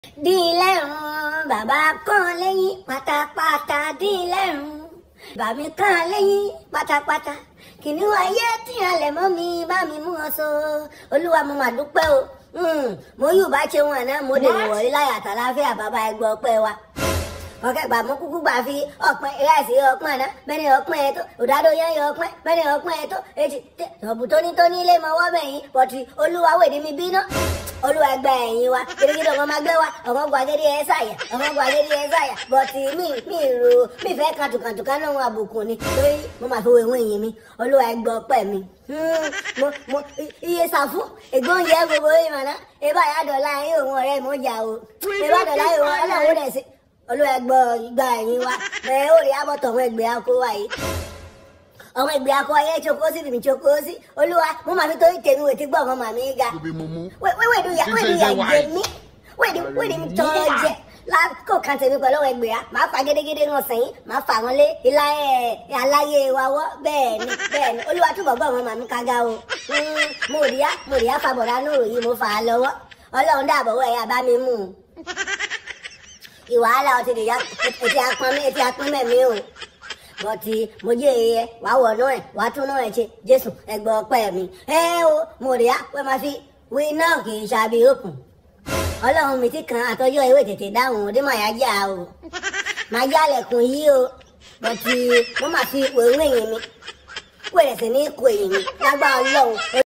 Dílẹ̀rùn bàbá kan lẹ́yìn pátápátá dílẹ̀rùn bàmí kan lẹ́yìn pátápátá kìnìún ayé tí alẹ̀ mọ́ mi bá mi mú ọ so olúwa mo mà dúpẹ́ o mo yóò bá ṣe wọn náà mo dèrò wọ̀rí láyà àtàláfíà bàbá ẹgbẹ́ ọpẹ́ wa ọ̀kẹ́ gbà mọ́ kúkú gbà fi ọ̀pẹ́ ìrẹsì ọpẹ́ náà bẹ́ẹ̀ni ọpẹ́ ẹ̀ tó òdàdó yẹn yọ ọpẹ́ bẹ́ẹ̀ni ọpẹ́ ẹ̀ tó etí ọ̀bù tónítóní lé mọ́wọ́ bẹ̀yìn pọ̀tì olúwa wèdí mi bínú olúwa ẹgbẹ́ ẹ̀yìn wa gidigidi ọmọ máa gbé wa ọmọ gbàgede ẹ̀ sáyà ọmọ gbàgede ẹ̀ sáyà bọ̀tì mi fẹ́ kàtùkàtùkà náà wọn àbùkù ni torí mo máa fi wo ìwé yìí mi olúwa ẹgbẹ́ ọpẹ́ mi mo iye sàfún ègbóúnjẹ gbogbo ìmọ̀nà ìbá yàdọ̀lá yín òun ọ̀rẹ́ mi ó jà o ìbá dọ̀lá yín òun ọlọ́run dẹ̀ sí olúwa ẹgbẹ́ ìgbà ẹ̀yìn wa bẹ́ẹ̀ ó rí abọ́tọ̀ ọmọ ẹgbẹ́ akó wa yìí ọmọ ẹgbẹ́ akọ ayé choko sí bìbí choko sí olúwa mo máa fi torí tèmi wètí gbọ́ ọmọ màmí ga wẹ́ẹ̀dù yà jẹ mí wẹ́ẹ̀dù mi tọrọ jẹ lákò kan tèmi pẹ̀lú ọmọ ẹgbẹ́ ya máa fa gédégédé wọn sẹ́yìn máa fà wọn lé ilá aláyé wa wọ́ bẹ́ẹ̀ ni olúwa túbọ̀ gbọ́ ọmọ màmí kága o mo rí á fàbọ̀dá nóòrò yìí mo fà á lọ́wọ́ ọlọ́run dáàbọ̀wọ́ ẹ̀yà bá mi mú un ìwàhálà ọtí lè ya etí apọn mẹ́mí o bọ́tí mo jẹ́ ẹyẹ wàá wọ̀ náà ẹ̀ wàá tún náà ẹ̀ ṣe jésù ẹgbẹ́ ọpẹ́ mi o mo rí á pé máa fi wí náà kì í ṣàbí òkun ọlọ́run mi ti kan àtọ́jọ́ ìwé tètè dáhùn òde máa yá já o máa jálẹ̀kùn yìí o bọ́tí mo máa fi wèé wéyìn mi wẹ̀rẹ̀ sí ní kó èyí mi lágbára ọlọ́run.